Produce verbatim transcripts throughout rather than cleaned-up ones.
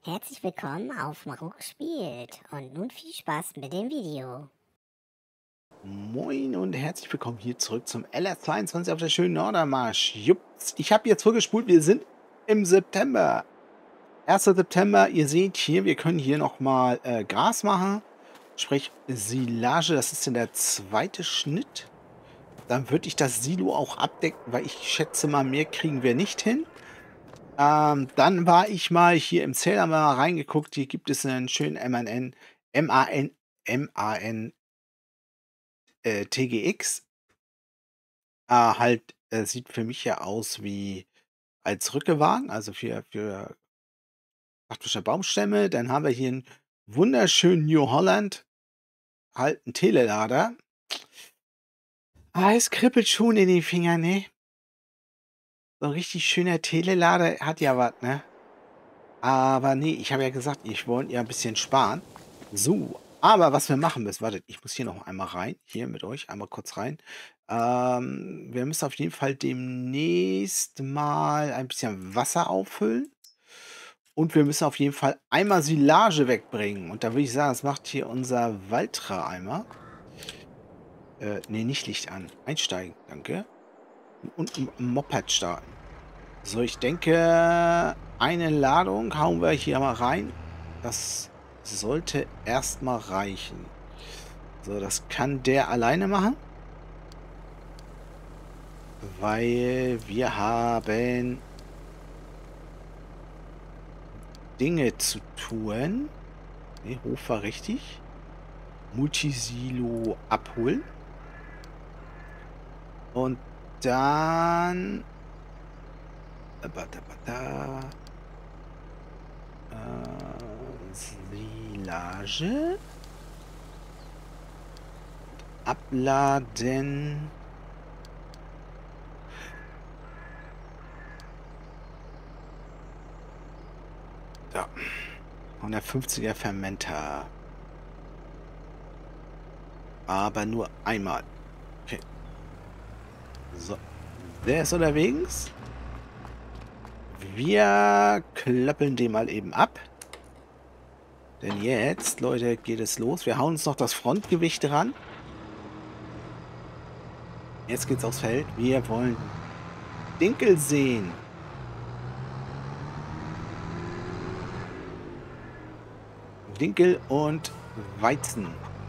Herzlich willkommen auf Marokko spielt und nun viel Spaß mit dem Video. Moin und herzlich willkommen hier zurück zum L R zweiundzwanzig auf der schönen Nordermarsch. Jups, ich habe jetzt vorgespult, wir sind im September. erster September, ihr seht hier, wir können hier nochmal äh, Gras machen, sprich Silage, das ist dann der zweite Schnitt. Dann würde ich das Silo auch abdecken, weil ich schätze mal, mehr kriegen wir nicht hin. Ähm, dann war ich mal hier im Zähler mal reingeguckt, hier gibt es einen schönen M A N, M A N, M A N äh, T G X. Ah, halt, äh, sieht für mich ja aus wie als Rückewagen, also für für praktische Baumstämme. Dann haben wir hier 'n wunderschönen New Holland, halt 'n Telelader. Ah, es kribbelt schon in den Fingern, ne? So 'n richtig schöner Telelader hat ja was, ne? Aber ne, ich habe ja gesagt, ich wollte ja 'n bisschen sparen. So, aber was wir machen müssen, wartet, ich muss hier noch einmal rein, hier mit euch einmal kurz rein. Ähm, wir müssen auf jeden Fall demnächst mal ein bisschen Wasser auffüllen und wir müssen auf jeden Fall einmal Silage wegbringen. Und da würde ich sagen, das macht hier unser Waltra-Eimer. Äh, ne, nicht Licht an. Einsteigen, danke. Und 'n Moped starten. So, ich denke, eine Ladung hauen wir hier mal rein. Das sollte erst mal reichen. So, das kann der alleine machen, weil wir haben Dinge zu tun. Ne, Hof war richtig. Multisilo abholen. Und dann äh, bada, bada, äh, Silage abladen. Ja, hundertfünfziger Fermenter. Aber nur einmal. Okay. So. Der ist unterwegs. Wir klöppeln den mal eben ab. Denn jetzt, Leute, geht es los. Wir hauen uns noch das Frontgewicht ran. Jetzt geht's aufs Feld. Wir wollen Dinkel sehen. Dinkel und Weizen.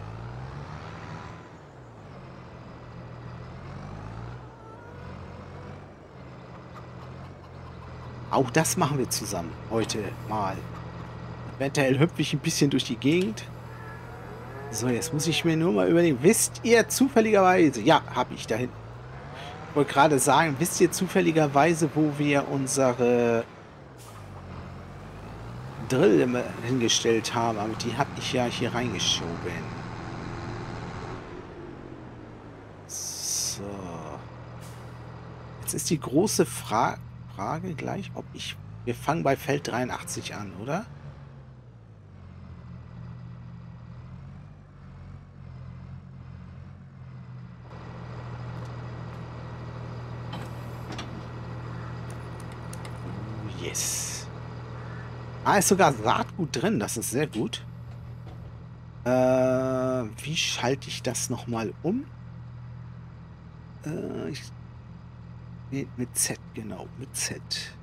Auch das machen wir zusammen heute mal. Eventuell hüpfe ich ein bisschen durch die Gegend. So, jetzt muss ich mir nur mal überlegen. Wisst ihr zufälligerweise, ja, habe ich da hinten. Ich wollte gerade sagen, wisst ihr zufälligerweise, wo wir unsere Drill immer hingestellt haben? Aber die habe ich ja hier reingeschoben. So. Jetzt ist die große Fra Frage gleich, ob ich... Wir fangen bei Feld dreiundachtzig an, oder? Oh, yes. Ah, ist sogar Saatgut drin. Das ist sehr gut. Äh, wie schalte ich das nochmal um? Äh, ich, nee, mit Z, genau, mit Z.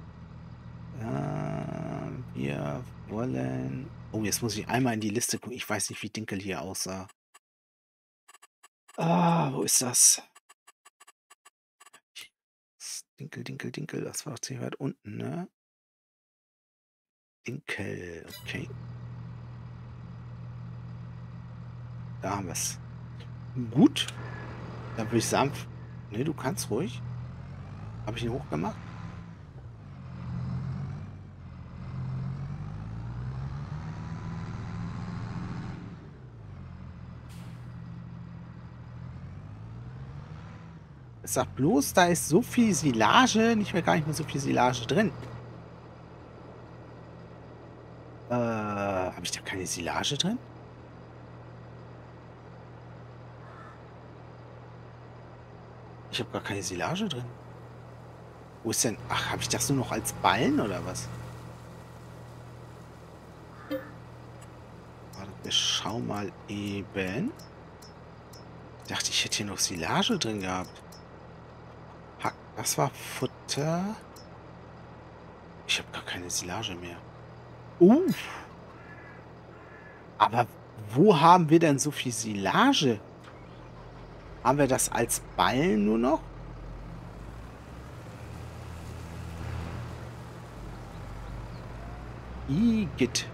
Äh, wir wollen... Oh, jetzt muss ich einmal in die Liste gucken. Ich weiß nicht, wie Dinkel hier aussah. Ah, wo ist das? Dinkel, Dinkel, Dinkel. Das war ziemlich weit unten, ne? Dinkel, okay. Da haben wir es. Gut. Dann würde ich sagen... Ne, du kannst ruhig. Habe ich ihn hochgemacht? Es sagt bloß, da ist so viel Silage, nicht mehr gar nicht mehr so viel Silage drin. Äh, habe ich da keine Silage drin? Ich habe gar keine Silage drin. Wo ist denn... Ach, habe ich das nur noch als Ballen oder was? Ich schau mal eben. Ich dachte, ich hätte hier noch Silage drin gehabt. Hack, das war Futter. Ich habe gar keine Silage mehr. Uh, aber wo haben wir denn so viel Silage? Haben wir das als Ballen nur noch? Igitt.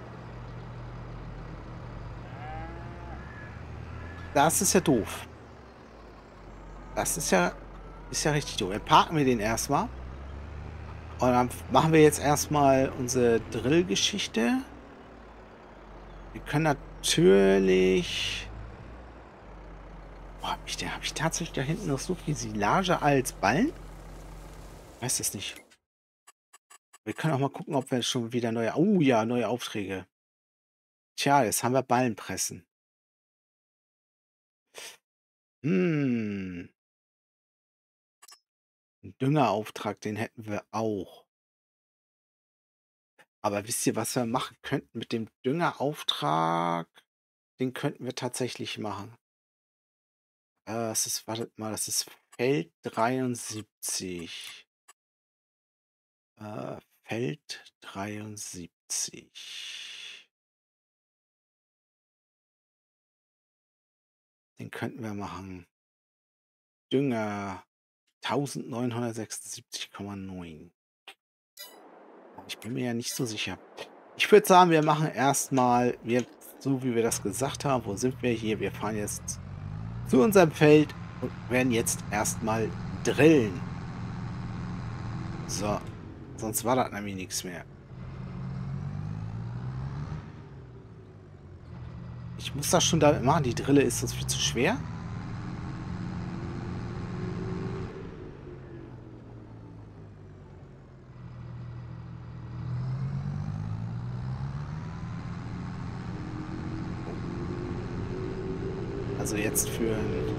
Das ist ja doof. Das ist ja, ist ja richtig doof. Dann parken wir den erstmal. Und dann machen wir jetzt erstmal unsere Drill-Geschichte. Wir können natürlich... Boah, hab ich, habe ich tatsächlich da hinten noch so viel Silage als Ballen? Ich weiß es nicht. Wir können auch mal gucken, ob wir schon wieder neue... Oh ja, neue Aufträge. Tja, jetzt haben wir Ballenpressen. Hm. Ein Düngerauftrag, den hätten wir auch. Aber wisst ihr, was wir machen könnten mit dem Düngerauftrag? Den könnten wir tatsächlich machen. Äh, das ist, wartet mal, das ist Feld dreiundsiebzig. Äh, Feld dreiundsiebzig. Den könnten wir machen. Dünger neunzehnhundertsechsundsiebzig Komma neun. Ich bin mir ja nicht so sicher. Ich würde sagen, wir machen erstmal, wir, so wie wir das gesagt haben, wo sind wir hier? Wir fahren jetzt zu unserem Feld und werden jetzt erstmal drillen. So, sonst war das nämlich nichts mehr. Ich muss das schon damit machen. Die Drille ist das viel zu schwer. Also jetzt für ein...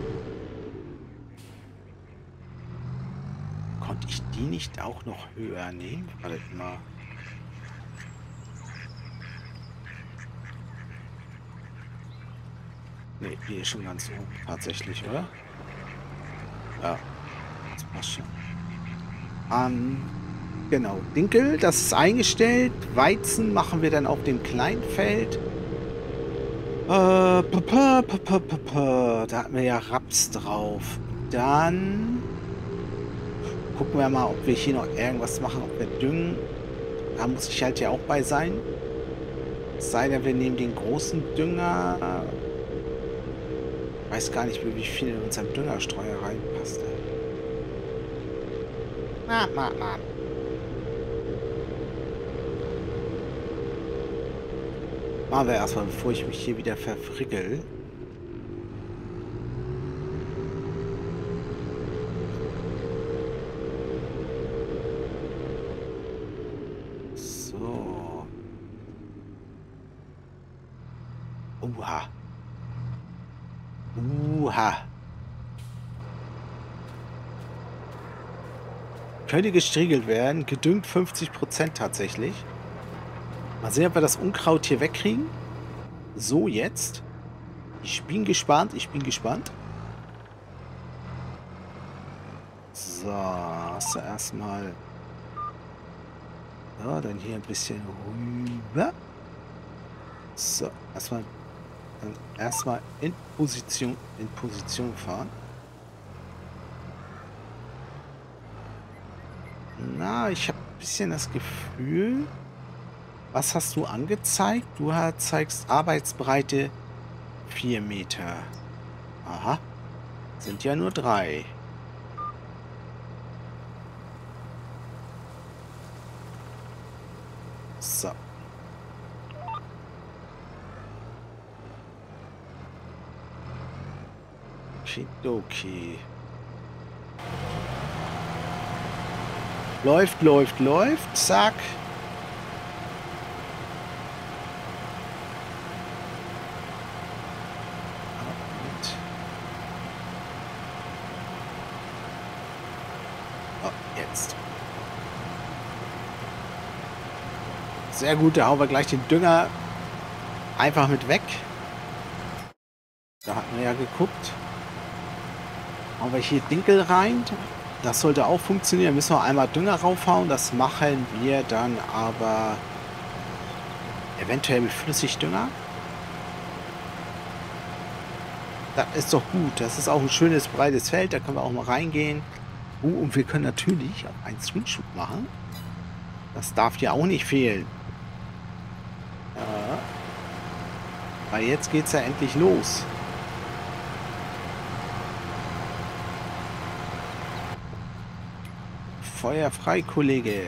Konnte ich die nicht auch noch höher nehmen? Warte mal. Ne, die ist schon ganz oben tatsächlich, oder? Ja, das passt schon. Ähm, genau. Dinkel, das ist eingestellt. Weizen machen wir dann auf dem Kleinfeld. Äh, pa, pa, pa, pa, pa, pa. Da hatten wir ja Raps drauf. Dann gucken wir mal, ob wir hier noch irgendwas machen, ob wir düngen. Da muss ich halt ja auch bei sein. Es sei denn, wir nehmen den großen Dünger. Ich weiß gar nicht, wie viel in unserem Düngerstreuer reinpasst. Na, na, na. Machen wir erstmal, bevor ich mich hier wieder verfrickel. So. Uha. Uha. Könnte gestriegelt werden. Gedüngt fünfzig Prozent tatsächlich. Mal sehen, ob wir das Unkraut hier wegkriegen. So, jetzt. Ich bin gespannt. Ich bin gespannt. So, hast du erstmal. So, dann hier ein bisschen rüber. So, erstmal. Dann erstmal in Position, in Position fahren. Na, ich habe ein bisschen das Gefühl. Was hast du angezeigt? Du zeigst Arbeitsbreite vier Meter. Aha. Sind ja nur drei. So. Okay. Läuft, läuft, läuft. Zack. Oh, jetzt. Sehr gut, da hauen wir gleich den Dünger einfach mit weg. Da hatten wir ja geguckt. Hauen wir hier Dinkel rein. Das sollte auch funktionieren. Müssen wir einmal Dünger raufhauen. Das machen wir dann aber eventuell mit Flüssigdünger. Das ist doch gut. Das ist auch ein schönes, breites Feld. Da können wir auch mal reingehen. Oh, und wir können natürlich auch einen Screenshot machen. Das darf ja auch nicht fehlen. Ja. Weil jetzt geht's ja endlich los. Feuer frei, Kollege.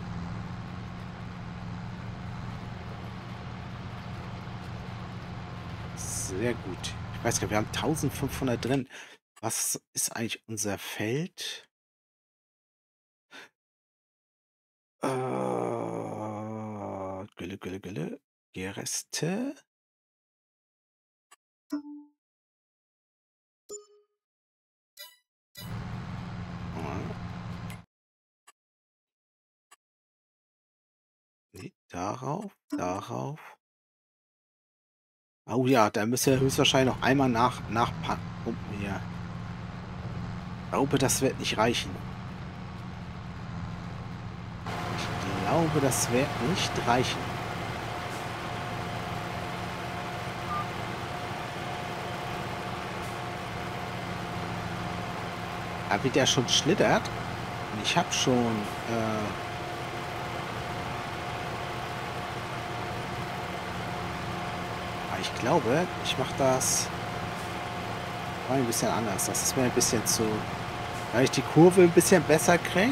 Sehr gut. Ich weiß gar nicht, wir haben eintausendfünfhundert drin. Was ist eigentlich unser Feld? Äh, Gülle, Gülle, Gülle. Gereste. Ah, nee, darauf, darauf. Oh ja, da müsst ihr höchstwahrscheinlich noch einmal nach nachpumpen hier. Ich glaube, das wird nicht reichen. Ich glaube, das wird nicht reichen. Aber wie der schon schlittert. Und ich habe schon äh, aber ich glaube, ich mache das mal ein bisschen anders. Das ist mir ein bisschen zu... Weil ich die Kurve ein bisschen besser kriege.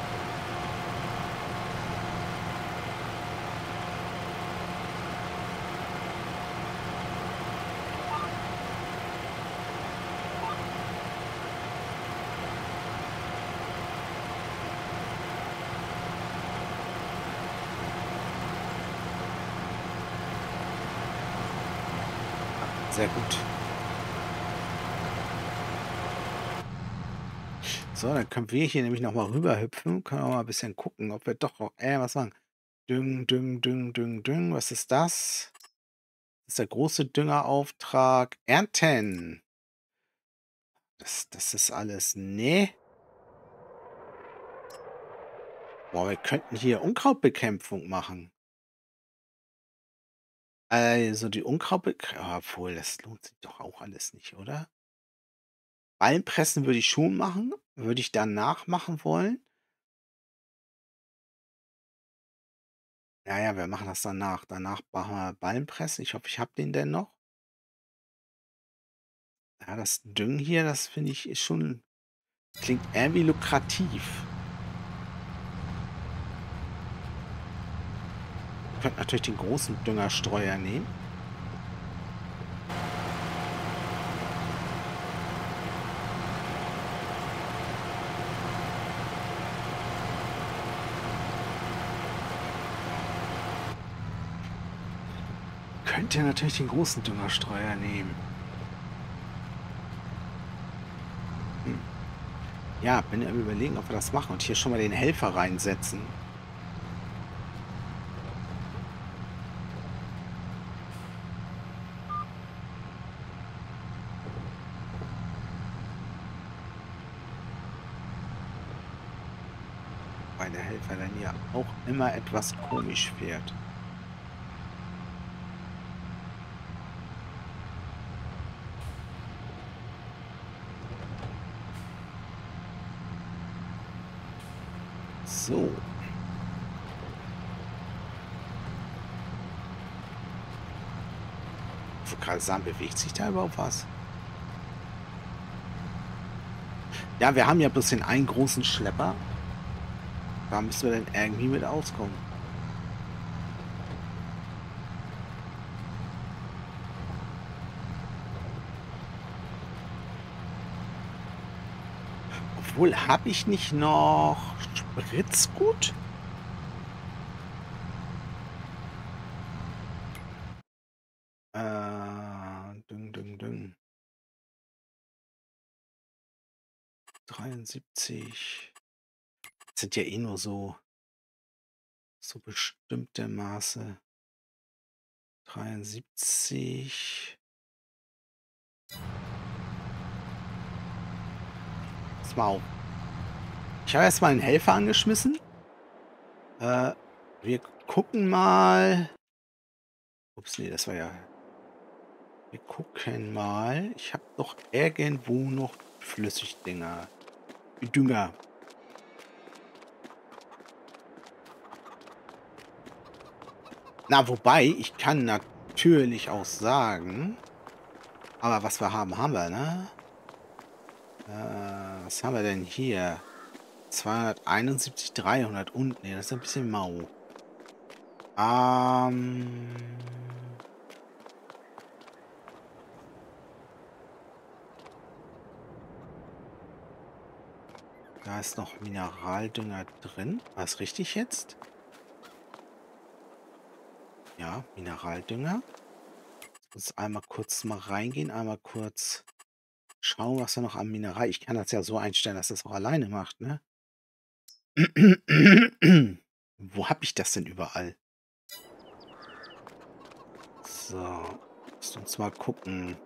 Sehr gut. So, dann können wir hier nämlich noch mal rüber hüpfen. Können wir mal ein bisschen gucken, ob wir doch noch äh, was machen. Düng, Düng, Düng, Düng, Düng. Was ist das? Das ist der große Düngerauftrag. Ernten. Das, das ist alles. Nee. Boah, wir könnten hier Unkrautbekämpfung machen. Also die Unkrautbekämpfung. Obwohl, das lohnt sich doch auch alles nicht, oder? Ballenpressen würde ich schon machen. Würde ich danach machen wollen. Ja, ja, wir machen das danach. Danach machen wir Ballenpressen. Ich hoffe, ich habe den denn noch. Ja, das Düngen hier, das finde ich, ist schon, klingt irgendwie lukrativ. Ihr könnt natürlich den großen Düngerstreuer nehmen. Könnt ihr natürlich den großen Düngerstreuer nehmen. Hm. Ja, bin am Überlegen, ob wir das machen und hier schon mal den Helfer reinsetzen. Weil der Helfer dann ja auch immer etwas komisch fährt. So. Ich wollte gerade sagen, bewegt sich da überhaupt was? Ja, wir haben ja bloß den einen großen Schlepper. Da müssen wir dann irgendwie mit auskommen. Obwohl, habe ich nicht noch Spritzgut? Äh, dünn, dünn, dünn. dreiundsiebzig. Das sind ja eh nur so, so bestimmte Maße. dreiundsiebzig. Pass mal auf. Ich habe erst mal einen Helfer angeschmissen. Äh, wir gucken mal. Ups, nee, das war ja. Wir gucken mal. Ich habe doch irgendwo noch Flüssigdinger. Dünger. Na, wobei, ich kann natürlich auch sagen. Aber was wir haben, haben wir, ne? Äh, was haben wir denn hier? zweihunderteinundsiebzig, dreihundert und. Ne, das ist ein bisschen mau. Ähm. Da ist noch Mineraldünger drin. War es richtig jetzt? Ja, Mineraldünger. Uns einmal kurz mal reingehen, einmal kurz schauen, was wir noch am Mineral. Ich kann das ja so einstellen, dass das auch alleine macht, ne? Wo habe ich das denn überall? So, lass uns mal gucken.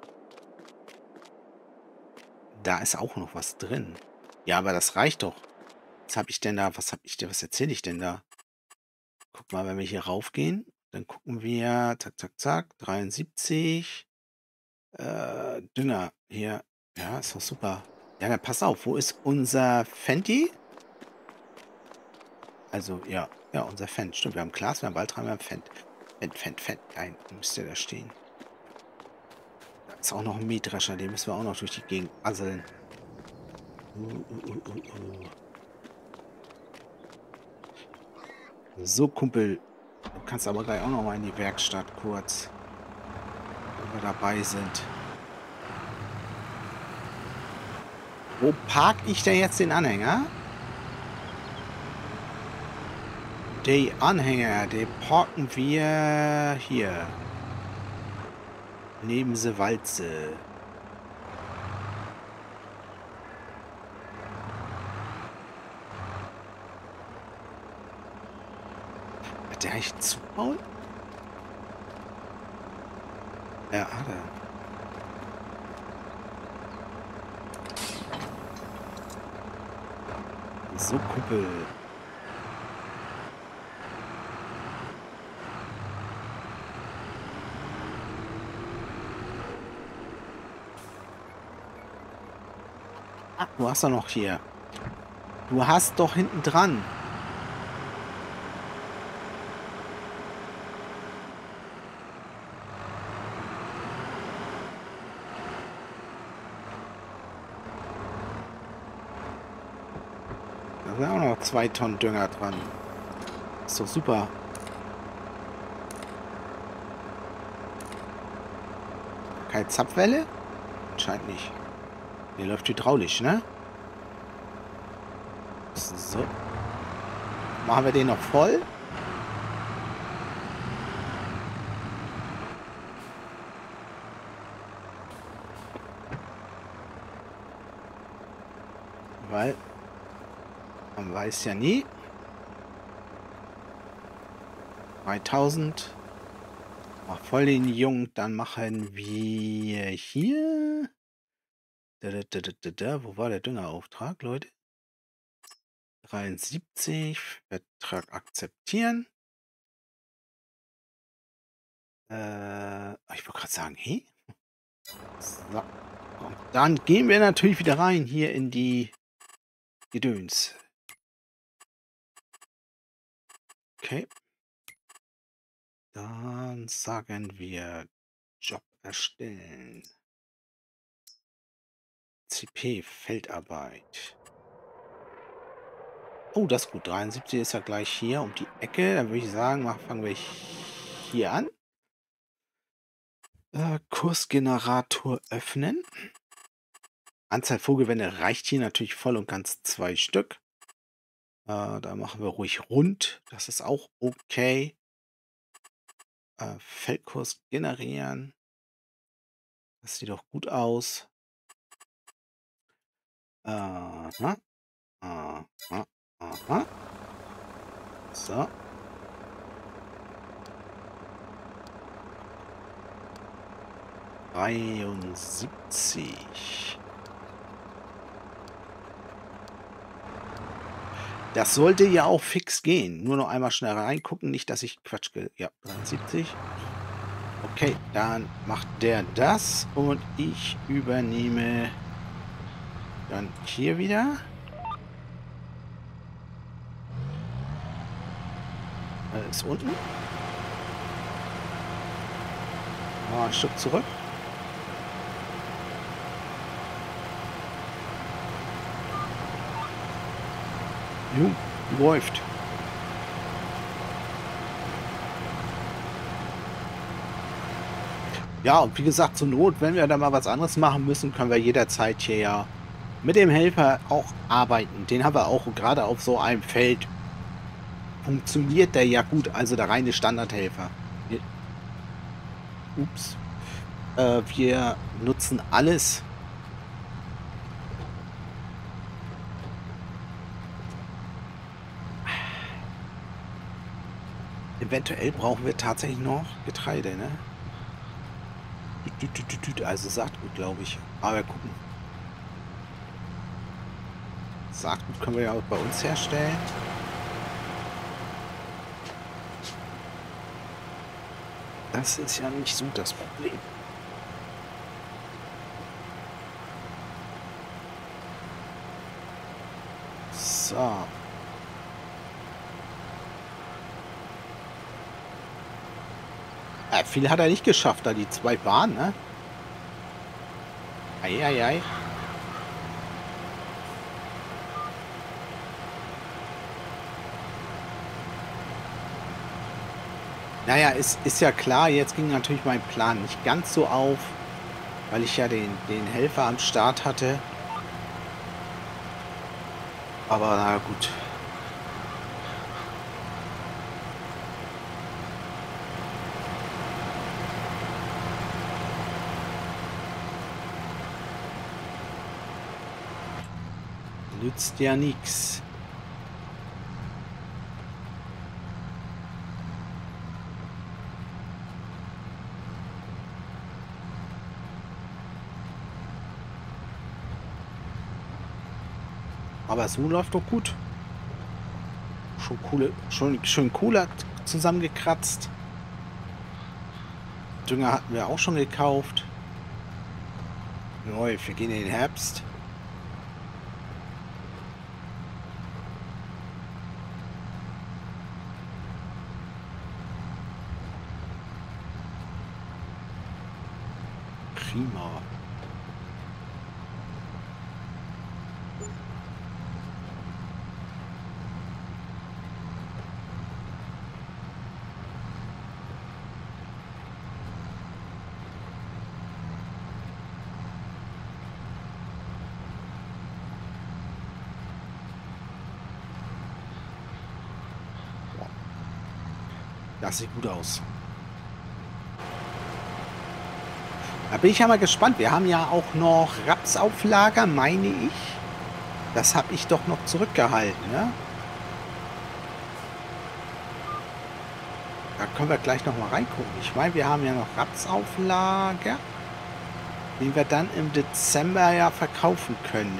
Da ist auch noch was drin. Ja, aber das reicht doch. Was habe ich denn da? Was habe ich denn? Was erzähle ich denn da? Guck mal, wenn wir hier raufgehen, dann gucken wir, zack, zack, zack, dreiundsiebzig. Äh, Dünger hier. Ja, ist doch super. Ja, dann pass auf, wo ist unser Fenty? Also, ja, ja, unser Fendt. Stimmt, wir haben Glas, wir haben Waldram, wir haben Fendt. Fendt, Fendt, Fendt. Nein, müsste da stehen. Da ist auch noch ein Mähdrescher, den müssen wir auch noch durch die Gegend asseln. Uh, uh, uh, uh, uh. So, Kumpel. Du kannst aber gleich auch noch mal in die Werkstatt kurz, wenn wir dabei sind. Wo park ich denn jetzt den Anhänger? Die Anhänger, die parken wir hier. Neben der Walze. Hat der eigentlich zubauen? Ja, hat er. So, Kumpel. Ah, du hast doch noch hier. Du hast doch hinten dran. Da sind auch noch zwei Tonnen Dünger dran. Ist doch super. Keine Zapfwelle? Scheint nicht. Die läuft hydraulisch, ne? So. Machen wir den noch voll? Weil man weiß ja nie. dreitausend. Mach voll den Jungen. Dann machen wir hier. Da, da, da, da, da, da. Wo war der Düngerauftrag, Leute? dreiundsiebzig. Vertrag akzeptieren. Äh, ich wollte gerade sagen, hey. So. Und dann gehen wir natürlich wieder rein hier in die Gedöns. Okay. Dann sagen wir Job erstellen. C P Feldarbeit. Oh, das ist gut. dreiundsiebzig ist ja gleich hier um die Ecke. Dann würde ich sagen, machen, fangen wir hier an. Äh, Kursgenerator öffnen. Anzahl Vogelwände reicht hier natürlich voll und ganz zwei Stück. Äh, da machen wir ruhig rund. Das ist auch okay. Äh, Feldkurs generieren. Das sieht doch gut aus. Aha. Aha. Aha. So. dreiundsiebzig. Das sollte ja auch fix gehen. Nur noch einmal schnell reingucken, nicht, dass ich Quatsch... Ja, dreiundsiebzig. Okay, dann macht der das und ich übernehme dann hier wieder. Äh, ist unten. Mal ein Stück zurück. Jo, läuft. Ja, und wie gesagt, zur Not, wenn wir da mal was anderes machen müssen, können wir jederzeit hier ja mit dem Helfer auch arbeiten. Den haben wir auch gerade auf so einem Feld. Funktioniert der ja gut, also der reine Standardhelfer. Ups. Äh, wir nutzen alles. Eventuell brauchen wir tatsächlich noch Getreide, ne? Also Saatgut, glaube ich. Aber gucken. Saatgut können wir ja auch bei uns herstellen. Das ist ja nicht so das Problem. So. Ja, viel hat er nicht geschafft, da die zwei Bahnen, ne? Eieiei. Naja, ist, ist ja klar, jetzt ging natürlich mein Plan nicht ganz so auf, weil ich ja den, den Helfer am Start hatte. Aber na gut. Nützt ja nichts. Aber so läuft doch gut. Schon coole, schon schön cooler zusammengekratzt. Dünger hatten wir auch schon gekauft. Neu, wir gehen in den Herbst. Prima. Das sieht gut aus. Da bin ich ja mal gespannt. Wir haben ja auch noch Raps auf Lager, meine ich. Das habe ich doch noch zurückgehalten, ne? Da können wir gleich noch mal reingucken. Ich meine, wir haben ja noch Raps auf Lager, den wir dann im Dezember ja verkaufen können.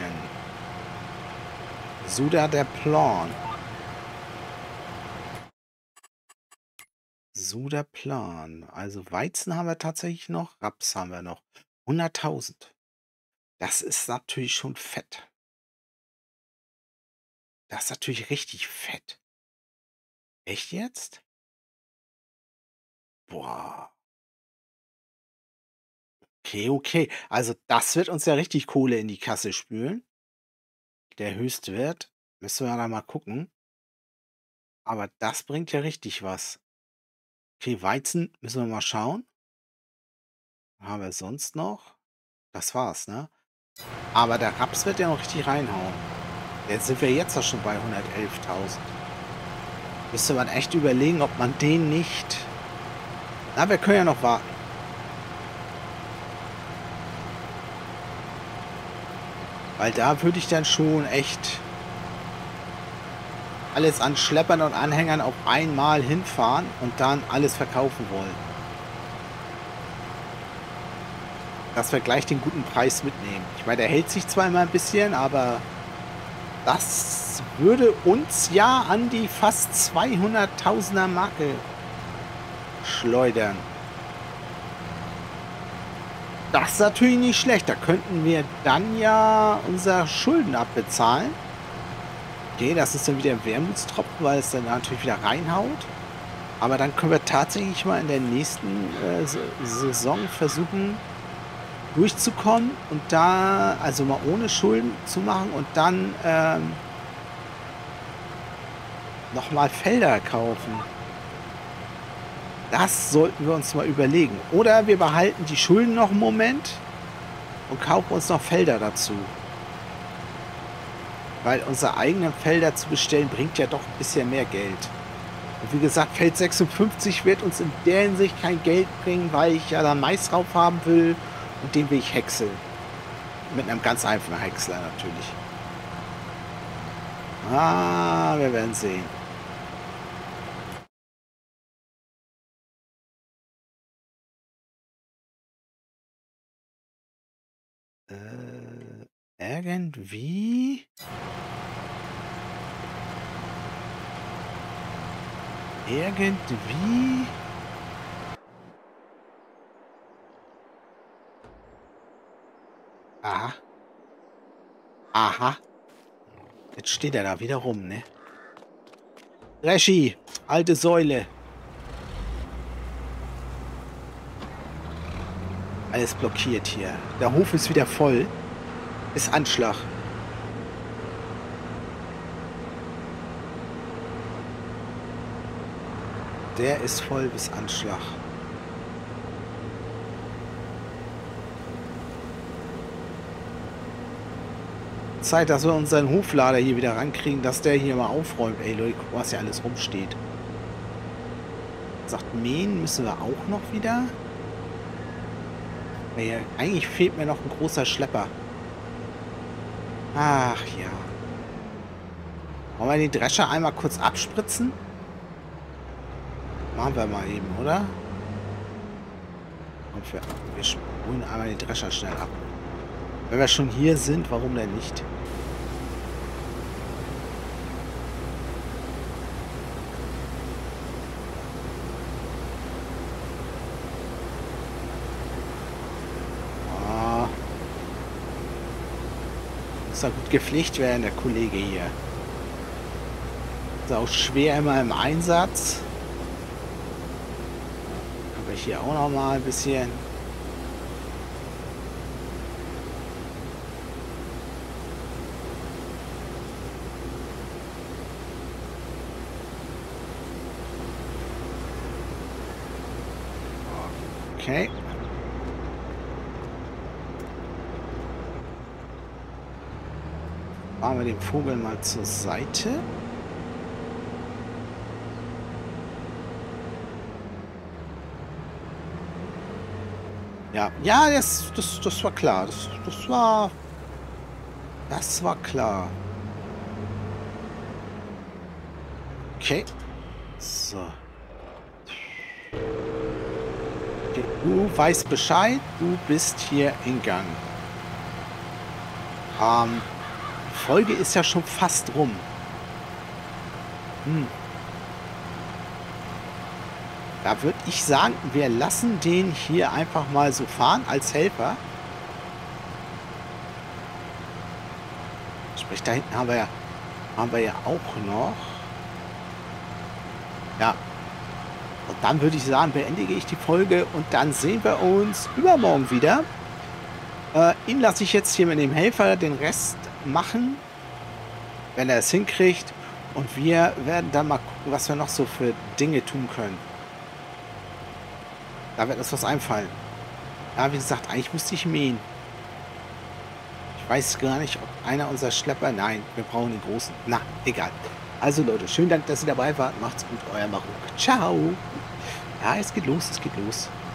So da der Plan. So der Plan. Also Weizen haben wir tatsächlich noch, Raps haben wir noch. hunderttausend. Das ist natürlich schon fett. Das ist natürlich richtig fett. Echt jetzt? Boah. Okay, okay. Also das wird uns ja richtig Kohle in die Kasse spülen. Der Höchstwert. Müssen wir da mal gucken. Aber das bringt ja richtig was. Okay, Weizen müssen wir mal schauen. Was haben wir sonst noch? Das war's, ne? Aber der Raps wird ja noch richtig reinhauen. Jetzt sind wir jetzt auch schon bei hundertelftausend. Müsste man echt überlegen, ob man den nicht... Na, wir können ja noch warten. Weil da würde ich dann schon echt alles an Schleppern und Anhängern auf einmal hinfahren und dann alles verkaufen wollen. dass wir gleich den guten Preis mitnehmen. Ich meine, der hält sich zwar immer ein bisschen, aber das würde uns ja an die fast zweihunderttausender Marke schleudern. Das ist natürlich nicht schlecht. Da könnten wir dann ja unsere Schulden abbezahlen. Okay, das ist dann wieder ein Wermutstropfen, weil es dann natürlich wieder reinhaut. Aber dann können wir tatsächlich mal in der nächsten äh, Saison versuchen, durchzukommen und da, also mal ohne Schulden zu machen und dann ähm, nochmal Felder kaufen. Das sollten wir uns mal überlegen. Oder wir behalten die Schulden noch einen Moment und kaufen uns noch Felder dazu. Weil unsere eigenen Felder zu bestellen, bringt ja doch ein bisschen mehr Geld. Und wie gesagt, Feld sechsundfünfzig wird uns in der Hinsicht kein Geld bringen, weil ich ja da Mais drauf haben will und den will ich häckseln. Mit einem ganz einfachen Häcksler natürlich. Ah, wir werden sehen. Äh, irgendwie... Irgendwie... Aha. Aha. Jetzt steht er da wieder rum, ne? Reschi, alte Säule. Alles blockiert hier. Der Hof ist wieder voll. Ist Anschlag. Der ist voll bis Anschlag. Zeit, dass wir unseren Hoflader hier wieder rankriegen, dass der hier mal aufräumt. Ey Leute, guck, was hier alles rumsteht. Sagt, mähen müssen wir auch noch wieder. Ja, eigentlich fehlt mir noch ein großer Schlepper. Ach ja. Wollen wir den Drescher einmal kurz abspritzen? Machen wir mal eben, oder? Und wir, wir spulen einmal den Drescher schnell ab. Wenn wir schon hier sind, warum denn nicht? Oh. Muss da gut gepflegt werden, der Kollege hier. Ist auch schwer immer im Einsatz. Aber hier auch noch mal ein bisschen. Okay. Fahren wir den Vogel mal zur Seite. Ja, ja, das, das, das war klar. Das, das war, das war klar. Okay. So. Okay, du weißt Bescheid. Du bist hier in Gang. Ähm, die Folge ist ja schon fast rum. Hm. Da würde ich sagen, wir lassen den hier einfach mal so fahren als Helfer. Sprich, da hinten haben wir ja, haben wir ja auch noch. Ja. Und dann würde ich sagen, beendige ich die Folge und dann sehen wir uns übermorgen wieder. Äh, ihn lasse ich jetzt hier mit dem Helfer den Rest machen, wenn er es hinkriegt. Und wir werden dann mal gucken, was wir noch so für Dinge tun können. Da wird uns was einfallen. Ja, wie gesagt, eigentlich müsste ich mähen. Ich weiß gar nicht, ob einer unserer Schlepper... Nein, wir brauchen den großen. Na, egal. Also Leute, schönen Dank, dass ihr dabei wart. Macht's gut, euer Maruk. Ciao. Ja, es geht los, es geht los.